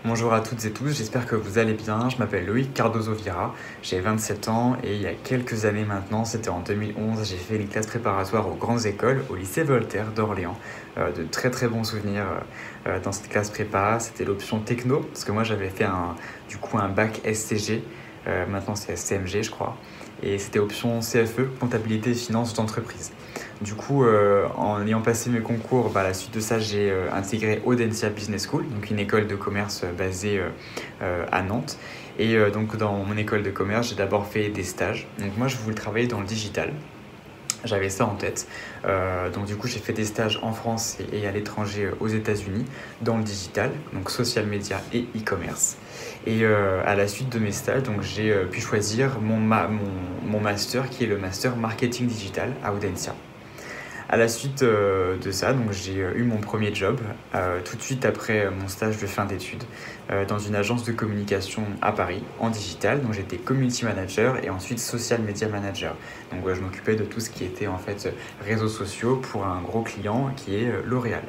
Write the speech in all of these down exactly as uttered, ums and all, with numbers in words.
Bonjour à toutes et tous, j'espère que vous allez bien. Je m'appelle Loïc Cardozo-Vira, j'ai vingt-sept ans et il y a quelques années maintenant, c'était en deux mille onze, j'ai fait les classes préparatoires aux grandes écoles au lycée Voltaire d'Orléans. Euh, de très très bons souvenirs euh, dans cette classe prépa, c'était l'option techno, parce que moi j'avais fait un, du coup un bac S C G, euh, maintenant c'est S C M G je crois, et c'était option C F E, comptabilité et finances d'entreprise. Du coup, euh, en ayant passé mes concours, bah, à la suite de ça, j'ai euh, intégré Audencia Business School, donc une école de commerce euh, basée euh, euh, à Nantes. Et euh, donc dans mon école de commerce, j'ai d'abord fait des stages. Donc moi, je voulais travailler dans le digital. J'avais ça en tête. Euh, donc du coup, j'ai fait des stages en France et, et à l'étranger euh, aux États-Unis dans le digital, donc social media et e-commerce. Et euh, à la suite de mes stages, donc j'ai euh, pu choisir mon, ma mon, mon master qui est le master marketing digital à Audencia. À la suite euh, de ça, donc j'ai eu mon premier job euh, tout de suite après mon stage de fin d'études euh, dans une agence de communication à Paris en digital. Donc j'étais community manager et ensuite social media manager. Donc ouais, je m'occupais de tout ce qui était en fait réseaux sociaux pour un gros client qui est euh, L'Oréal,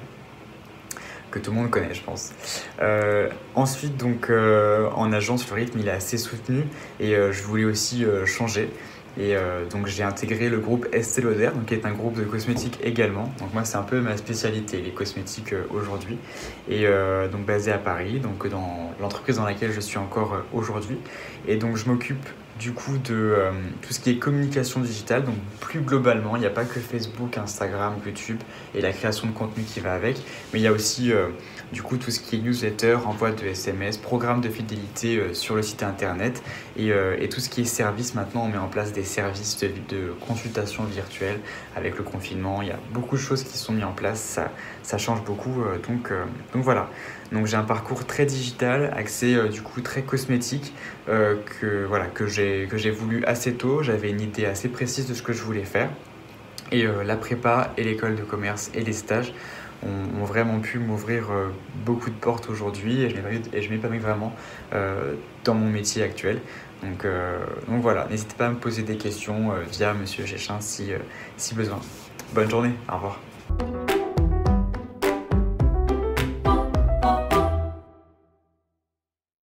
que tout le monde connaît, je pense. Euh, ensuite, donc euh, en agence, le rythme il est assez soutenu et euh, je voulais aussi euh, changer. Et euh, donc j'ai intégré le groupe Estée Lauder, donc, qui est un groupe de cosmétiques également. Donc moi c'est un peu ma spécialité, les cosmétiques euh, aujourd'hui. Et euh, donc basé à Paris, donc dans l'entreprise dans laquelle je suis encore euh, aujourd'hui. Et donc je m'occupe du coup de euh, tout ce qui est communication digitale. Donc plus globalement, il n'y a pas que Facebook, Instagram, YouTube et la création de contenu qui va avec. Mais il y a aussi euh, du coup tout ce qui est newsletter, envoi de S M S, programme de fidélité euh, sur le site internet et, euh, et tout ce qui est service. Maintenant on met en place des services de, de consultation virtuelle avec le confinement. Il y a beaucoup de choses qui sont mises en place, ça, ça change beaucoup. Euh, donc, euh, donc voilà. Donc j'ai un parcours très digital, axé euh, du coup très cosmétique, euh, que, voilà, que, j'ai, que j'ai voulu assez tôt. J'avais une idée assez précise de ce que je voulais faire. Et euh, la prépa et l'école de commerce et les stages ont, ont vraiment pu m'ouvrir euh, beaucoup de portes aujourd'hui et je m'épanouis vraiment euh, dans mon métier actuel. Donc, euh, donc voilà, n'hésitez pas à me poser des questions euh, via Monsieur Chéchin si, euh, si besoin. Bonne journée, au revoir.